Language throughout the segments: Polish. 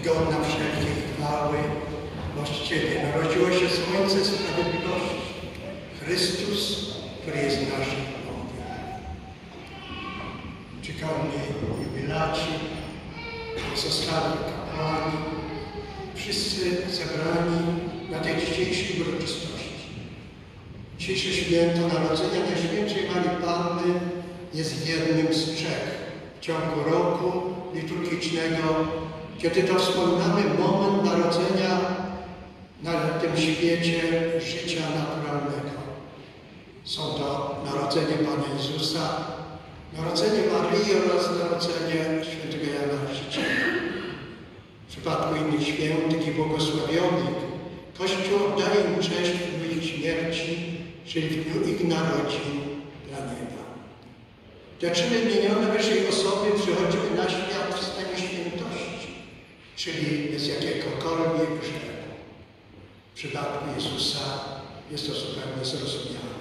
godna wszelkiej chwały, boś Ciebie narodziło się Słońce Sprawiedliwości, Chrystus, który jest naszym Bogiem. Czcigodni jubilaci, pozostali kapłani, wszyscy zebrani na tej dzisiejszej uroczystości. Dzisiejsze święto Narodzenia Najświętszej Marii Panny jest jednym z 3 w ciągu roku liturgicznego, kiedy to wspominamy moment narodzenia na tym świecie życia naturalnego. Są to narodzenie Pana Jezusa, narodzenie Maryi oraz narodzenie świętego Jana Chrzciciela. W przypadku innych świętych i błogosławionych Kościół oddaje im cześć w dniu ich śmierci, czyli w dniu ich narodzin dla nieba. Te 3 wymienione wyżej osoby przychodziły na świat w stanie świętości, czyli bez jakiegokolwiek grzechu. W przypadku Jezusa jest to zupełnie zrozumiałe.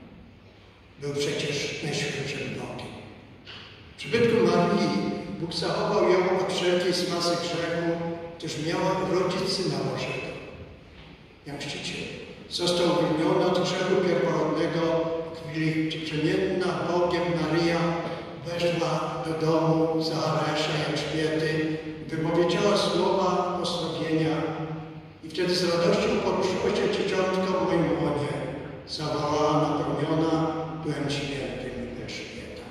Był przecież najświętszym Bogiem. W przybytku Marii Bóg zachował ją od wszelkiej smasy grzechu, gdyż miała urodzić Syna Bożego. Jak Chrzciciel został uwolniony od grzechu pierworodnego w chwili, gdy przemienna Bogiem Maryja weszła do domu Zachariasza i Elżbiety, wypowiedziała słowa pozdrowienia i wtedy z radością poruszyło się dzieciątko w moim łonie. Zawołała napełniona Duchem Świętym Elżbieta.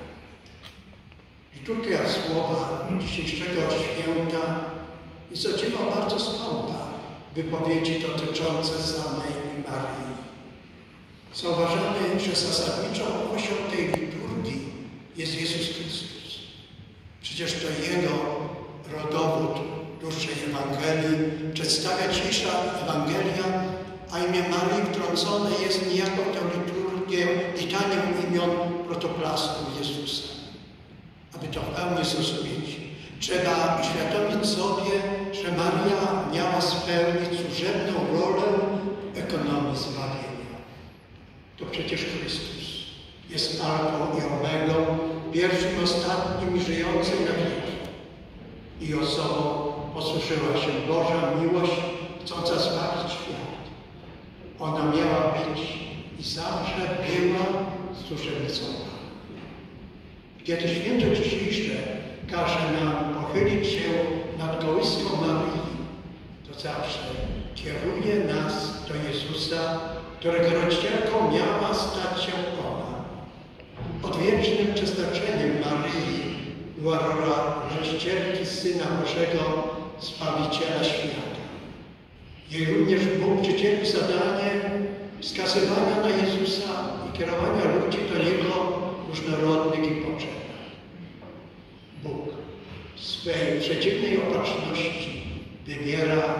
Liturgia słowa dzisiejszego święta jest o dziwo bardzo skąpa wypowiedzi dotyczące samej Marii. Zauważamy, że zasadniczą osią tej liturgii jest Jezus Chrystus. Przecież to Jego rodowód dłuższej Ewangelii przedstawia dzisiejsza Ewangelia, a imię Marii wtrącone jest niejako w tę liturgię litaniem imion protoplastum Jezusa. Aby to w pełni zrozumieć, trzeba uświadomić sobie, że Maria miała spełnić służebną rolę w ekonomii zbawienia. To przecież Chrystus jest alfą i omegą, pierwszym, ostatnim i żyjącym na wieki. I osobą posłużyła się Boża miłość, chcąca zbawić świat. Ona miała być i zawsze była służebnicą. Kiedy święto dzisiejsze każe nam pochylić się nad kołyską Maryi, to zawsze kieruje nas do Jezusa, którego rodzicielką miała stać się ona. Odwiecznym przeznaczeniem Maryi była rola rodzicielki Syna Bożego, Zbawiciela świata. Jej również Bóg przydzielił zadanie wskazywania na Jezusa i kierowania ludzi do Niego w różnorodnych i potrzebach. Bóg w swej przeciwnej opatrzności wybiera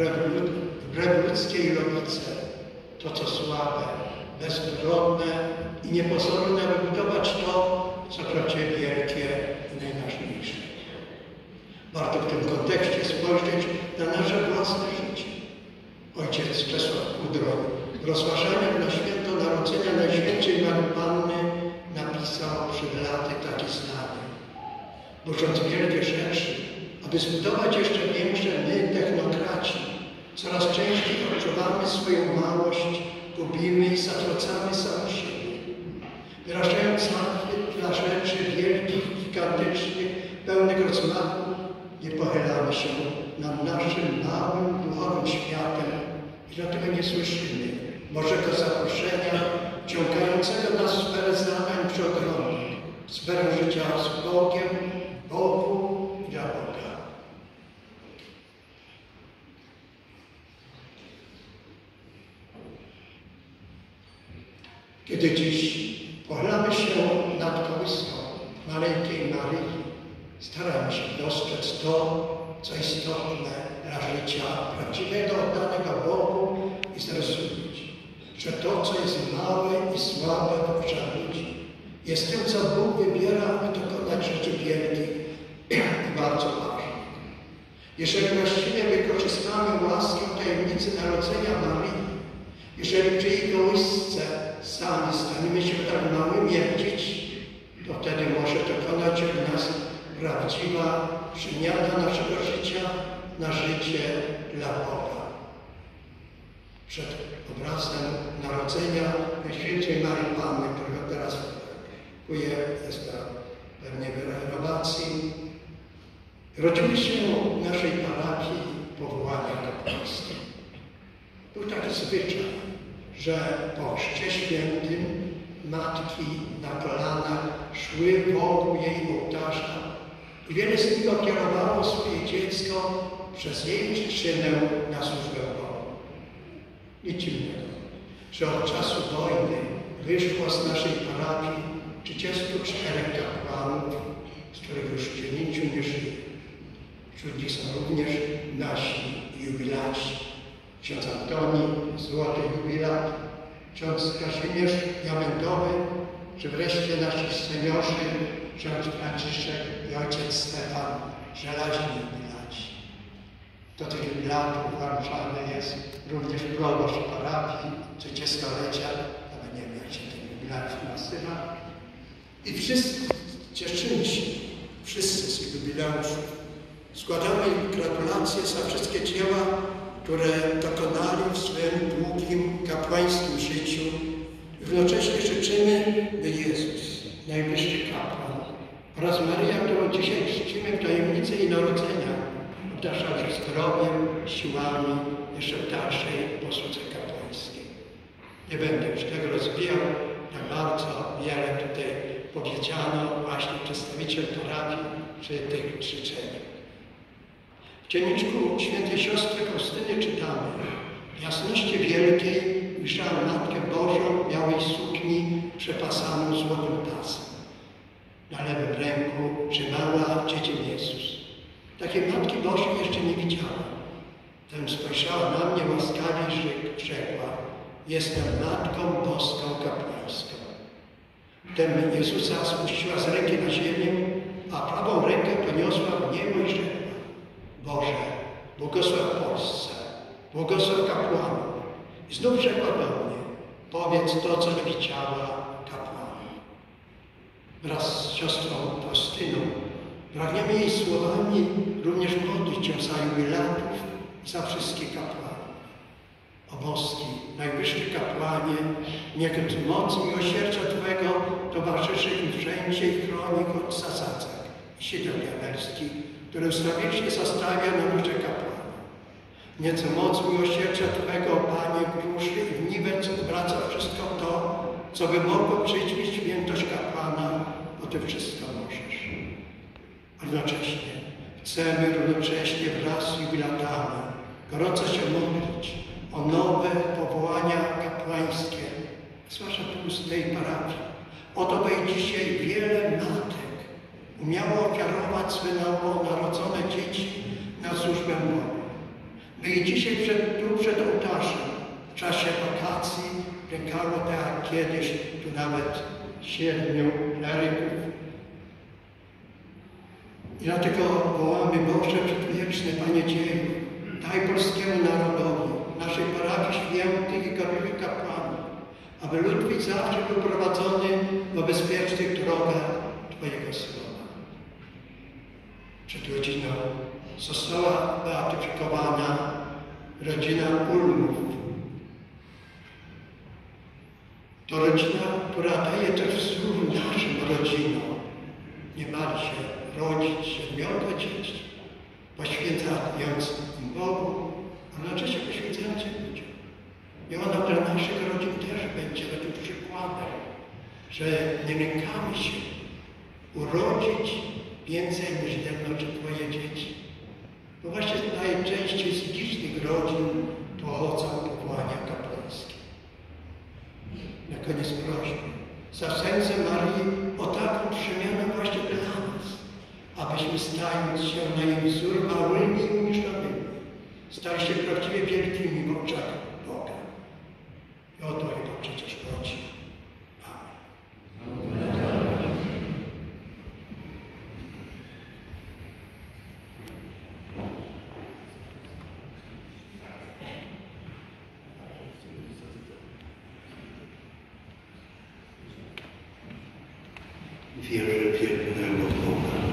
wbrew ludzkiej logice to, co słabe, bezbronne i niepozorne, by budować to, co wprawdzie wielkie i najważniejsze. Warto w tym kontekście spojrzeć na nasze własne życie. Ojciec Czesław Kudroń w rozważaniach na święto Narodzenia Najświętszej Marii Panny napisał przed laty takie zdanie. Burząc wielkie rzeczy, aby zbudować jeszcze większe, my, technokraci, coraz częściej odczuwamy swoją małość, gubimy i zatracamy sami siebie. Wyrażając zachwyt dla rzeczy wielkich, gigantycznych, pełnych rozmachu, nie pochylamy się nad naszym małym, duchowym światem i dlatego nie słyszymy Bożego zaproszenia wciągającego nas w sferę zadań przeogromnych, w sferę życia z Bogiem, Bogu i dla Boga. Kiedy dziś pochylamy się nad kołyską maleńkiej Maryi, staramy się dostrzec to, co istotne dla życia prawdziwego, oddanego Bogu i zrozumieć, że to, co jest małe i słabe w oczach ludzi, jest tym, co Bóg wybiera, by dokonać rzeczy wielkich i bardzo ważnych. Jeżeli właściwie wykorzystamy łaskę tajemnicy Narodzenia Maryi, jeżeli przy jej kołysce sami staniemy się tak małymi jak dzieci, to wtedy może dokonać się w nas prawdziwa przemiana naszego życia na życie dla Boga. Przed obrazem narodzenia Najświętszej Maryi Panny, którego teraz jest to pewnie wyraz renowacji, rodziły się w naszej parafii powołania kapłańskie. Był taki zwyczaj, że po Chrzcie Świętym matki na kolanach szły wokół jej ołtarza i wiele z nich okierowało swoje dziecko przez jej przyczynę na służbę Bogu. Nic dziwnego, że od czasu wojny wyszło z naszej parafii 34 kapłanów, z których już 9 nie żyje. Wśród nich są również nasi jubilaci. Ksiądz Antoni, złoty jubilat, ksiądz Kazimierz Diamentowy, czy wreszcie nasi seniorzy, ksiądz Franciszek i ojciec Stefan, żelaźni jubilaci. Do tych jubilatów włączany jest również proboszcz parafii 30-lecia, ale nie wiem, jak się ten jubilat nazywa. I wszyscy cieszymy się, wszyscy z jubileuszów. Składamy im gratulacje za wszystkie dzieła, które dokonali w swym długim kapłańskim życiu. Równocześnie życzymy, by Jezus, najwyższy kapłan, oraz Maryja, którą dzisiaj czcimy w tajemnicy jej narodzenia, obdarzał się zdrowiem, siłami jeszcze w dalszej posłudze kapłańskiej. Nie będę już tego rozwijał, tak bardzo wiele tutaj powiedziano właśnie przedstawiciel parafii przy tych życzeniach. W dzienniczku świętej siostry Faustyny czytamy: w jasności wielkiej ujrzałem Matkę Bożą w białej sukni przepasaną złotym pasem. Na lewym ręku trzymała Dziecię Jezus. Takiej Matki Bożej jeszcze nie widziałam. Wtem spojrzała na mnie łaskawie i rzekła: jestem Matką Boską Kapłańską. Wtem Jezusa spuściła z ręki na ziemię, a prawą rękę poniosła w niebo i rzekła: Boże, błogosław Polsce, błogosław kapłanów. I znów rzekła do mnie: powiedz to, co widziała kapłanom. Wraz z siostrą Faustyną pragniemy jej słowami również modlić się za jubilatów i za wszystkich kapłanów. O boski, najwyższy kapłanie, niech moc miłosierdzia Twego towarzyszy im wszędzie i chroni ich od zasadzek i siedem diabelskich, które ustawicznie zastawia na duszę kapłana. Nieco moc miłosierdzia Twego, Panie, kruszy i w niwec obraca wszystko to, co by mogło przyćmić świętość kapłana, bo Ty wszystko możesz. A równocześnie chcemy wraz z jubilatami gorąco się modlić o nowe powołania kapłańskie, zwłaszcza tu z tej parafii. Oto by dzisiaj wiele matek umiało ofiarować swe nowonarodzone dzieci na służbę Bogu. By i dzisiaj przed ołtarzem w czasie wakacji klękało tak jak kiedyś, tu nawet 7 kleryków. I dlatego wołamy: Boże Przedwieczny, Panie dziejów, daj polskiemu narodowi, naszej parafii świętych i godnych kapłanów, aby lud Twój zawsze był prowadzony po bezpiecznych drogach Twojego słowa. Przed godziną została beatyfikowana rodzina Ulmów. To rodzina, która daje też wzór naszym rodzinom. Nie bali się rodzić 7 dzieci, poświęcając im Bogu, a jednocześnie poświęcając im ludziom. I ona dla naszych rodzin też będzie takim przykładem, że nie lękamy się urodzić więcej niż jedno czy dwoje dzieci. Bo właśnie najczęściej z licznych rodzin pochodzą powołania kapłańskie. Na koniec prośby za serce Marii o taką przemianę właśnie dla nas, abyśmy stając się na jej wzór małymi i uniżonymi, stali się prawdziwie wielkimi w oczach Boga. I o to chyba przecież chodzi. Amen. Wierzę w jednego Boga,